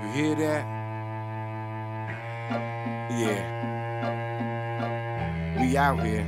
You hear that? Yeah. We out here.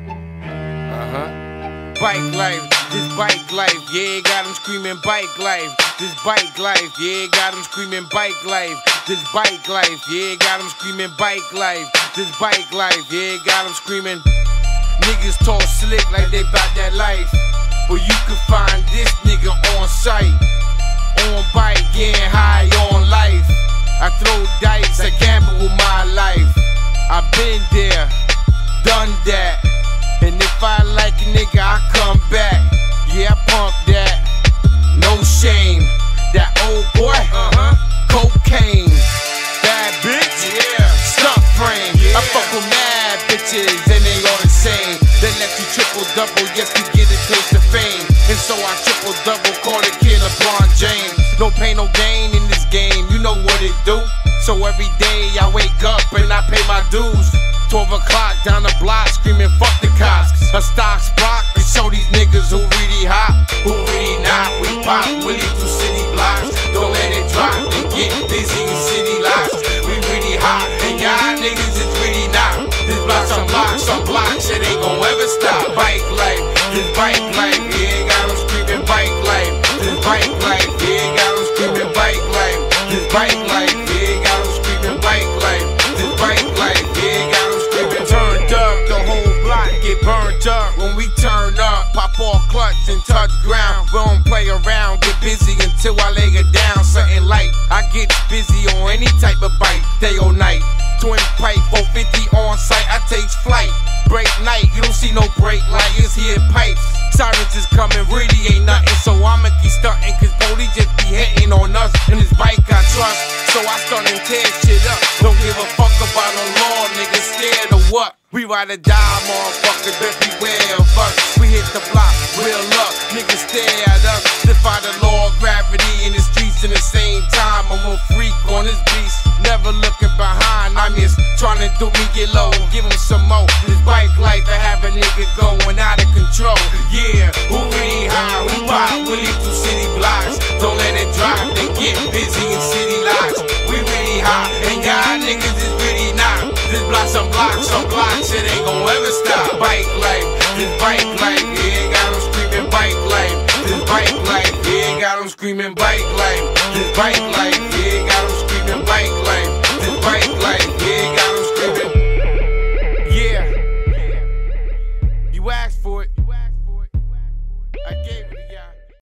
Bike life, this bike life, yeah, got 'em screaming bike life. This bike life, yeah, got 'em screaming bike life. This bike life, yeah, got 'em screaming bike life. This bike life, yeah, got 'em screaming. Niggas talk slick like they bout that life, but you can find this nigga on sight. On bike, getting high on life. I throw dice, I gamble with my life. I been there, done that. And if I like a nigga, I come back. Yeah, I pump that. No shame. That old boy, cocaine. Bad bitch, yeah. Stunt frame. I fuck with mad bitches and they all the same. They let you triple double, yes, you get a taste of fame. And so I triple double, call the kid LeBron James. No pain, no gain in this game, you know what it do. So every day I wake up and I pay my dues. 12 o'clock down the block screaming fuck the cops. A stock's block to show these niggas who really hot, who really not. We pop Willie through city blocks. Don't let it drop and get busy in city lots. We really hot and y'all niggas is really not. This block some blocks, it ain't gon' ever stop. Bike life, this bike life, yeah, got 'em screaming bike life. This bike life, yeah, got 'em screaming bike life. This bike life, yeah, got 'em screaming bike life. This bike life, yeah, got 'em screaming turned up. The whole block get burnt up when we turn up. Pop all clutch and touch ground. We don't play around, get busy until I lay it down. Something light, I get busy on any type of bike, day or night. Twin pipe, 450 on site, I take flight. Break night, you don't see no brake light, it's here pipes. Sirens is coming, really ain't nothing, so I'ma keep stunting, cause police just be hitting on us. And this bike I trust, so I start and tear shit up. Don't give a fuck about no law, niggas scared of what? We ride or die, motherfuckers, best beware of us. We hit the block, real luck, niggas stare at us. Defy the law of gravity in the streets in the same time. I'm a freak on this beast, never looking behind. I'm just trying to do me get low, give him some more. This bike life, I have a nigga going out of control. Yeah, who really high, who pop Willie through city blocks. Don't let it drop, they get busy in city lots. We really high, and y'all niggas is really not. This block, some blocks, it ain't gon' ever stop. Bike life, this bike life, yeah, got 'em screaming bike life. This bike life, yeah, got 'em screaming bike life. This bike life, yeah, got 'em screaming bike life. This bike life, yeah, got 'em screaming. Yeah, you asked for it.